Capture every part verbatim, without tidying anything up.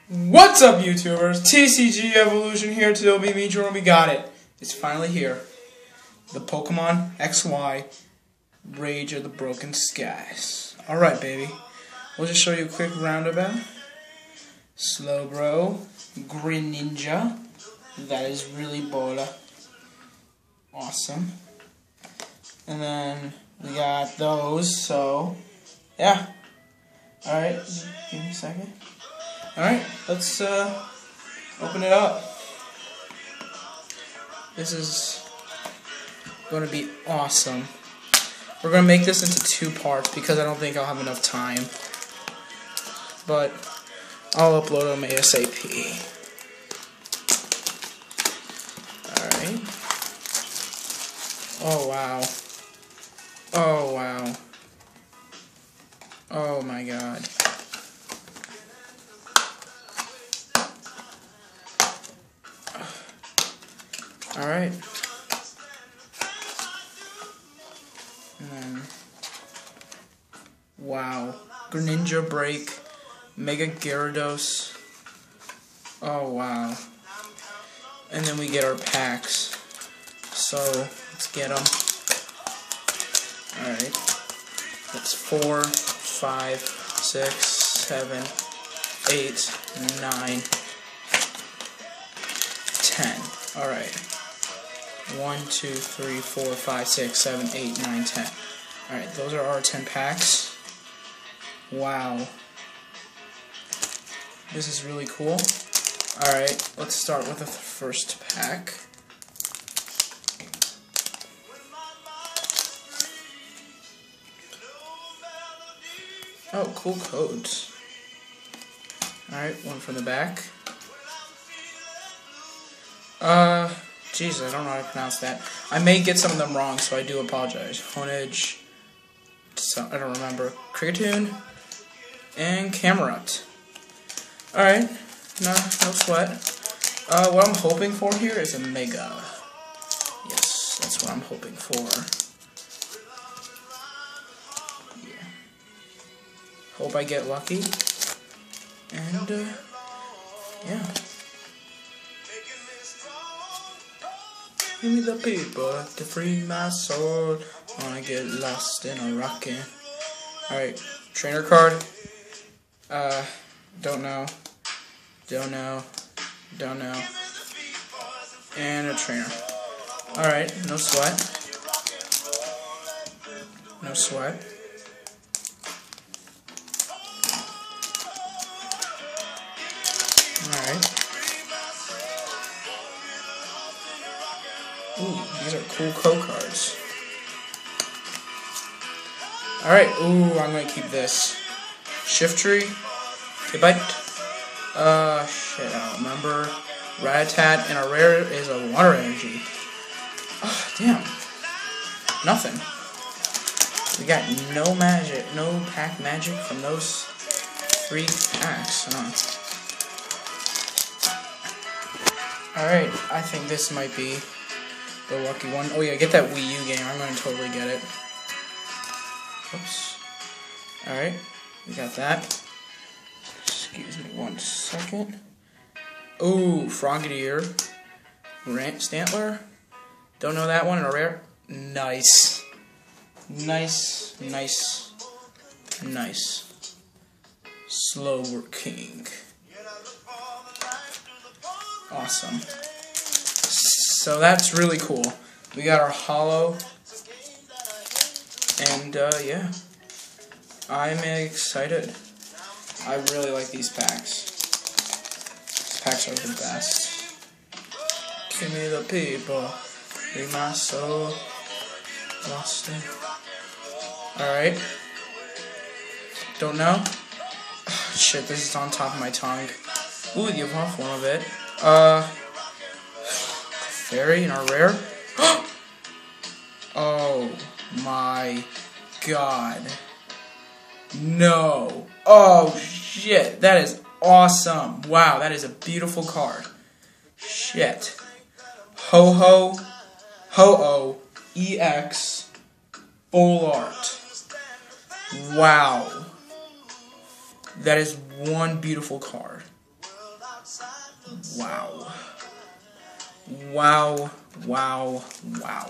What's up, YouTubers? T C G Evolution here. Today be me, Jerome. We got it. It's finally here. The Pokemon X Y Rage of the Broken Skies. Alright, baby. We'll just show you a quick roundabout. Slowbro. Greninja. That is really baller. Awesome. And then we got those, so yeah. Alright, give me a second. Alright, let's uh, open it up. This is going to be awesome. We're going to make this into two parts because I don't think I'll have enough time. But I'll upload them ASAP. Alright. Oh wow. Oh wow. Oh my god. Alright. And then, wow. Greninja Break. Mega Gyarados. Oh, wow. And then we get our packs. So, let's get them. Alright. That's four, five, six, seven, eight, nine, ten. Alright. one, two, three, four, five, six, seven, eight, nine, ten. Alright, those are our ten packs. Wow. This is really cool. Alright, let's start with the first pack. Oh, cool codes. Alright, one from the back. Uh, Jesus, I don't know how to pronounce that. I may get some of them wrong, so I do apologize. Honage, so, I don't remember. Cricketune, and Camerupt. Alright, no, no sweat. Uh, what I'm hoping for here is a Mega. Yes, that's what I'm hoping for. Yeah. Hope I get lucky. And, uh, yeah. Give me the paper to free my soul. Wanna get lost in a rockin'. Alright, trainer card. Uh, don't know. Don't know. Don't know. And a trainer. Alright, no sweat. No sweat. Alright. Ooh, these are cool code cards. Alright, ooh, I'm gonna keep this. Shiftry, Kibite, uh, shit, I don't remember. Rattata, and a rare is a water energy. Oh, damn. Nothing. We got no magic, no pack magic from those three packs, huh? Alright, I think this might be the lucky one. Oh yeah, get that Wii U game. I'm gonna totally get it. Oops. Alright, we got that. Excuse me one second. Ooh, Frogadier. Rant Stantler. Don't know that one. A rare. Nice. Nice, nice, nice. Slow working. Awesome. So that's really cool. We got our holo, and uh, yeah, I'm excited. I really like these packs. These packs are the best. Give me the people, be my soul, lost in. Alright. Don't know. Oh, shit, this is on top of my tongue. Ooh, the evolved form of it. Uh. Fairy and a rare. Oh my god. No. Oh shit. That is awesome. Wow, that is a beautiful card. Shit. Ho ho. Ho oh. E X. Full art. Wow. That is one beautiful card. Wow. Wow. Wow. Wow.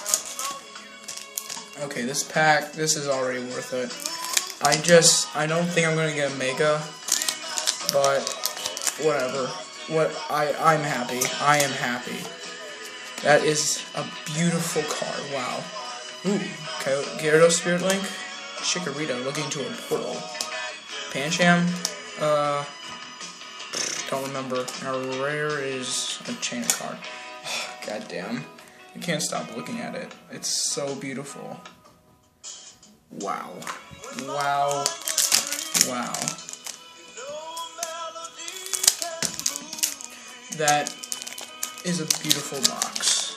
Okay, this pack, this is already worth it. I just, I don't think I'm gonna get a Mega, but whatever. What, I, I'm happy. I am happy. That is a beautiful card. Wow. Ooh, Gyarados Spirit Link. Chikorita looking into a portal. Pancham. Uh, don't remember. And a rare is a chain card. God damn. I can't stop looking at it. It's so beautiful. Wow. Wow. Wow. That is a beautiful box.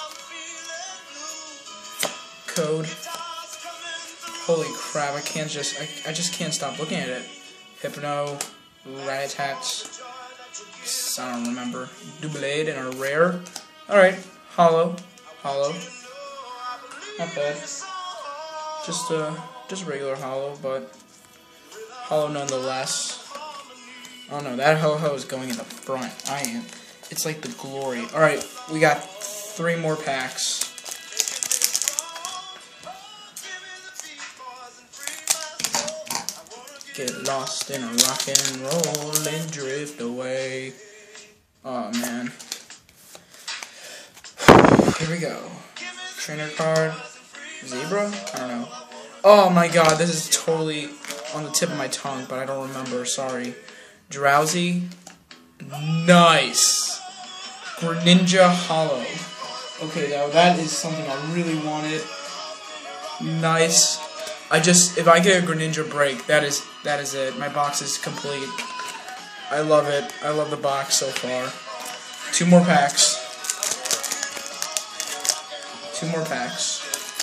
Code. Holy crap, I can't just, I, I just can't stop looking at it. Hypno, Ratatats, I don't remember. Doublade and a rare. Alright, hollow, hollow. Not bad. Just uh, just regular hollow, but hollow nonetheless. Oh no, that ho-ho is going in the front. I am. It's like the glory. Alright, we got three more packs. Get lost in a rock and roll and drift away. Oh man. Here we go. Trainer card. Zebra? I don't know. Oh my god, this is totally on the tip of my tongue, but I don't remember. Sorry. Drowsy. Nice. Greninja Hollow. Okay, now that is something I really wanted. Nice. I just, if I get a Greninja break, that is, that is it. My box is complete. I love it. I love the box so far. Two more packs. Two more packs.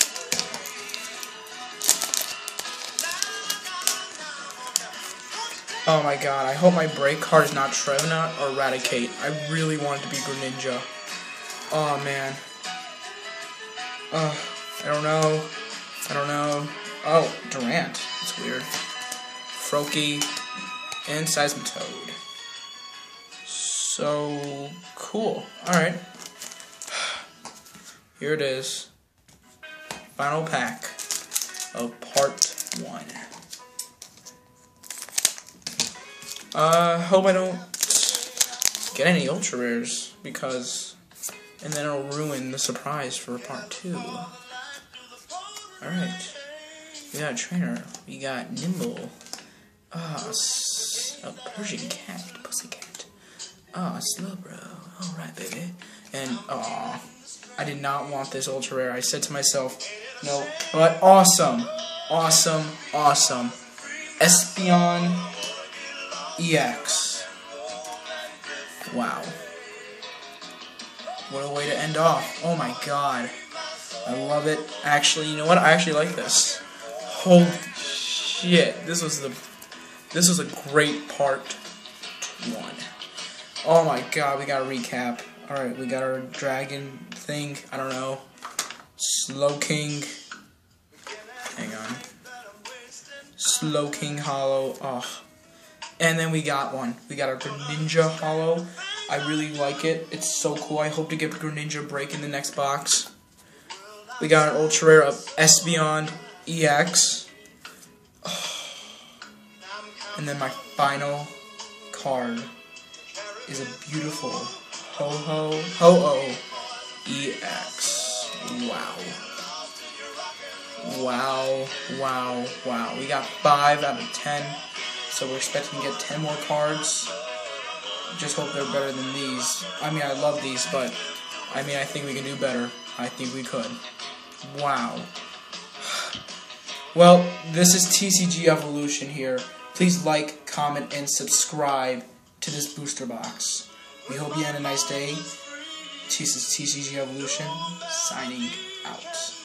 Oh my god, I hope my break card is not Trevenant or Eradicate. I really want it to be Greninja. Oh man. Uh, I don't know. I don't know. Oh, Durant. That's weird. Froakie and Seismitoad. So cool. Alright. Here it is. Final pack of part one. Uh, hope I don't get any ultra rares, because, and then it'll ruin the surprise for part two. Alright. We got a trainer. We got Nimble. Ah, uh, a Persian cat. Pussycat. Ah, uh, Slowbro. Alright, baby. And, aw. I did not want this ultra rare. I said to myself, no. But awesome. Awesome. Awesome. Espeon E X. Wow. What a way to end off. Oh my god. I love it. Actually, you know what? I actually like this. Holy shit. This was the this was a great part one. Oh my god, we got a recap. Alright, we got our dragon thing. I don't know. Slowking. Hang on. Slowking Hollow. Oh. And then we got one. We got our Greninja Hollow. I really like it. It's so cool. I hope to get Greninja break in the next box. We got an ultra rare of Espeon E X. Oh. And then my final card is a beautiful Ho-Ho Ho-Oh E X. Wow. Wow. Wow. Wow. We got five out of ten. So we're expecting to get ten more cards. Just hope they're better than these. I mean, I love these, but I mean, I think we can do better. I think we could. Wow. Well, this is T C G Evolution here. Please like, comment, and subscribe to this booster box. We hope you had a nice day. This is T C G Evolution, signing out.